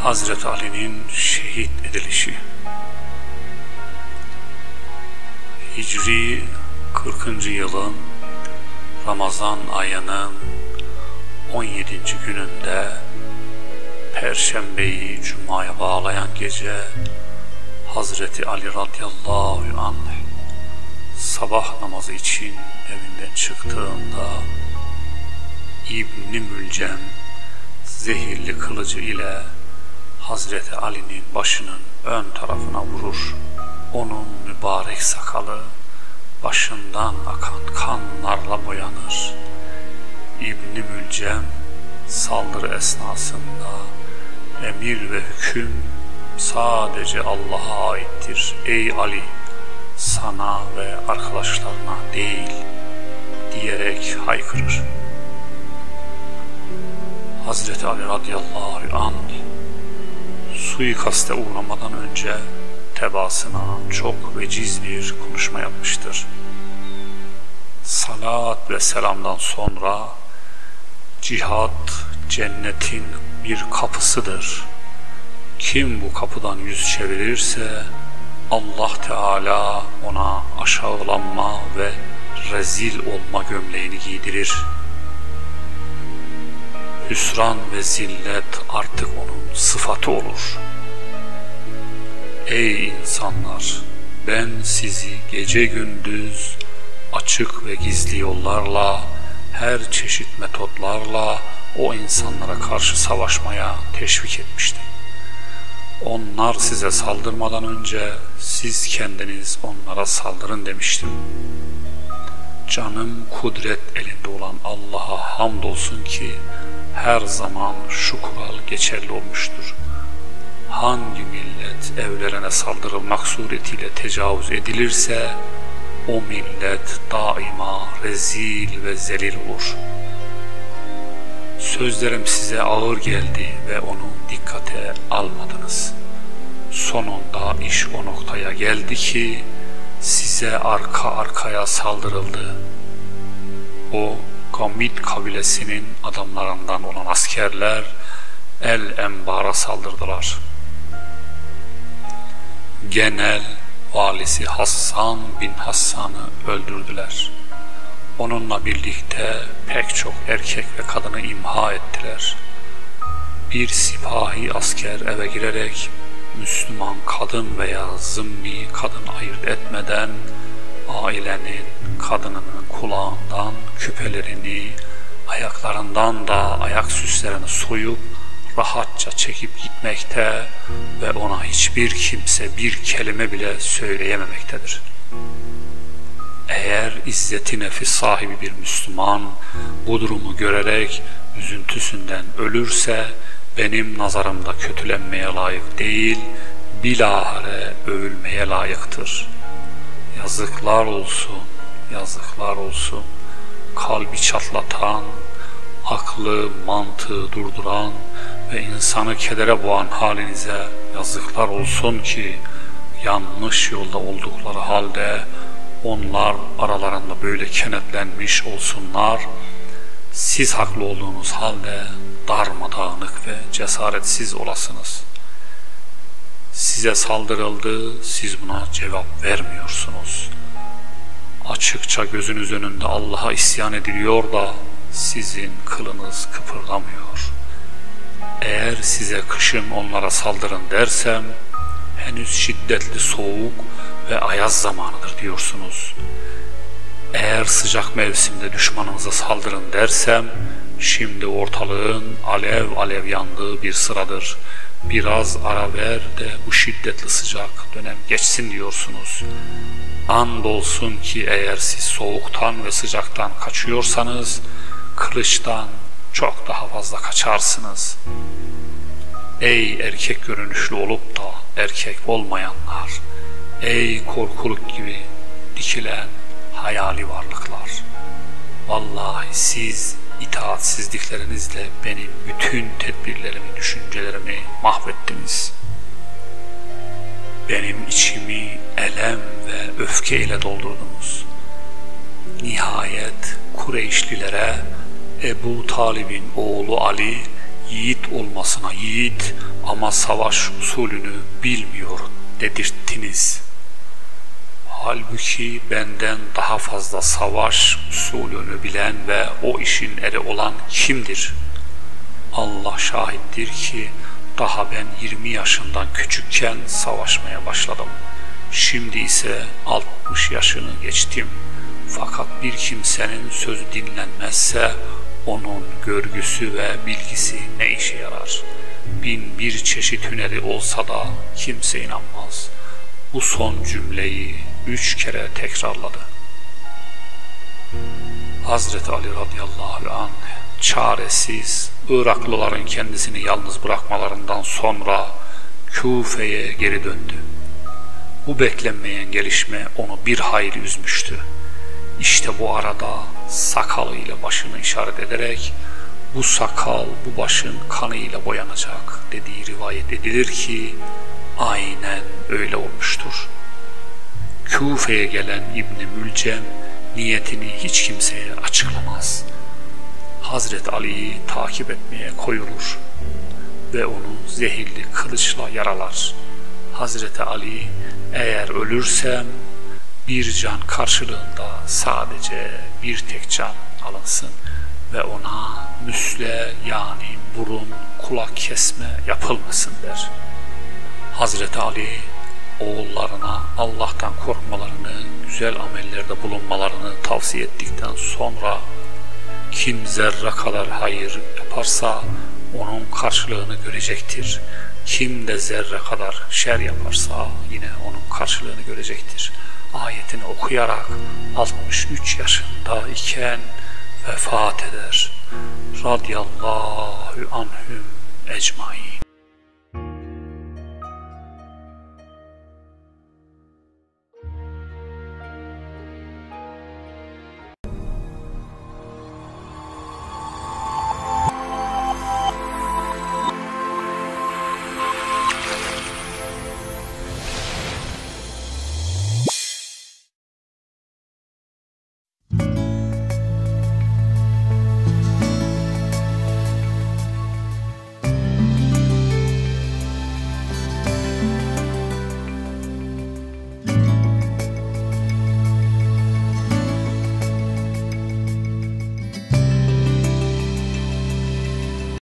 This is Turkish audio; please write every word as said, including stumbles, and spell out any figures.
Hazreti Ali'nin şehit edilişi. Hicri kırkıncı yılın Ramazan ayının on yedinci gününde Perşembeyi Cuma'ya bağlayan gece Hazreti Ali radıyallahu anh sabah namazı için evinden çıktığında İbn-i Mülcem zehirli kılıcı ile Hazreti Ali'nin başının ön tarafına vurur. Onun mübarek sakalı başından akan kanlarla boyanır. İbn-i Mülcem saldırı esnasında emir ve hüküm sadece Allah'a aittir. Ey Ali, sana ve arkadaşlarına değil diyerek haykırır. Hazreti Ali radıyallahu anh suikaste uğramadan önce tebaasına çok veciz bir konuşma yapmıştır. Salat ve selamdan sonra cihad cennetin bir kapısıdır. Kim bu kapıdan yüz çevirirse Allah Teala ona aşağılanma ve rezil olma gömleğini giydirir. Hüsran ve zillet artık onun sıfatı olur. Ey insanlar! Ben sizi gece gündüz açık ve gizli yollarla, her çeşit metotlarla o insanlara karşı savaşmaya teşvik etmiştim. Onlar size saldırmadan önce siz kendiniz onlara saldırın demiştim. Canım kudret elinde olan Allah'a hamdolsun ki her zaman şu kural geçerli olmuştur. Hangi millet evlerine saldırılmak suretiyle tecavüz edilirse o millet daima rezil ve zelil olur. Sözlerim size ağır geldi ve onu dikkate almadınız. Sonunda iş o noktaya geldi ki size arka arkaya saldırıldı. O Gamid kabilesinin adamlarından olan askerler El-Enbar'a saldırdılar. Genel valisi Hassan bin Hassan'ı öldürdüler. Onunla birlikte pek çok erkek ve kadını imha ettiler. Bir sipahi asker eve girerek Müslüman kadın veya zımmi kadın ayırt etmeden ailenin kadınının kulağından küpelerini, ayaklarından da ayak süslerini soyup rahatça çekip gitmekte ve ona hiçbir kimse bir kelime bile söyleyememektedir. Eğer izzeti nefis sahibi bir Müslüman bu durumu görerek üzüntüsünden ölürse benim nazarımda kötülenmeye layık değil, bilahare övülmeye layıktır. Yazıklar olsun, yazıklar olsun. Kalbi çatlatan, aklı, mantığı durduran ve insanı kedere boğan halinize yazıklar olsun ki yanlış yolda oldukları halde onlar aralarında böyle kenetlenmiş olsunlar. Siz haklı olduğunuz halde darmadağınık ve cesaretsiz olasınız. Size saldırıldı, siz buna cevap vermiyorsunuz. Açıkça gözünüz önünde Allah'a isyan ediliyor da sizin kılınız kıpırdamıyor. Eğer size kışın onlara saldırın dersem henüz şiddetli soğuk ve ayaz zamanıdır diyorsunuz. Eğer sıcak mevsimde düşmanınıza saldırın dersem şimdi ortalığın alev alev yandığı bir sıradır. Biraz ara ver de bu şiddetli sıcak dönem geçsin diyorsunuz. Andolsun ki eğer siz soğuktan ve sıcaktan kaçıyorsanız kılıçtan çok daha fazla kaçarsınız. Ey erkek görünüşlü olup da erkek olmayanlar, ey korkuluk gibi dikilen hayali varlıklar, vallahi siz itaatsizliklerinizle benim bütün tedbirlerimi, düşüncelerimi mahvettiniz. Benim içimi elem ve öfke ile doldurdunuz. Nihayet Kureyşlilere Ebu Talib'in oğlu Ali yiğit olmasına yiğit ama savaş usulünü bilmiyor dedirttiniz. Halbuki benden daha fazla savaş usulünü bilen ve o işin eri olan kimdir? Allah şahittir ki daha ben yirmi yaşından küçükken savaşmaya başladım. Şimdi ise altmış yaşını geçtim. Fakat bir kimsenin sözü dinlenmezse onun görgüsü ve bilgisi ne işe yarar? Bin bir çeşit hüneri olsa da kimse inanmaz. Bu son cümleyi üç kere tekrarladı. Hazreti Ali radıyallahu anh çaresiz Iraklıların kendisini yalnız bırakmalarından sonra Küfe'ye geri döndü. Bu beklenmeyen gelişme onu bir hayli üzmüştü. İşte bu arada sakalıyla başını işaret ederek bu sakal bu başın kanıyla boyanacak dediği rivayet edilir ki aynen öyle olmuştur. Küfe'ye gelen İbn-i Mülcem niyetini hiç kimseye açıklamaz. Hazreti Ali'yi takip etmeye koyulur ve onu zehirli kılıçla yaralar. Hazreti Ali eğer ölürsem bir can karşılığında sadece bir tek can alınsın ve ona müsle yani burun kulak kesme yapılmasın der. Hazreti Ali oğullarına Allah'tan korkmalarını, güzel amellerde bulunmalarını tavsiye ettikten sonra kim zerre kadar hayır yaparsa onun karşılığını görecektir. Kim de zerre kadar şer yaparsa yine onun karşılığını görecektir. Ayetini okuyarak altmış üç yaşında iken vefat eder. Radiyallahu anhum ecmaîn.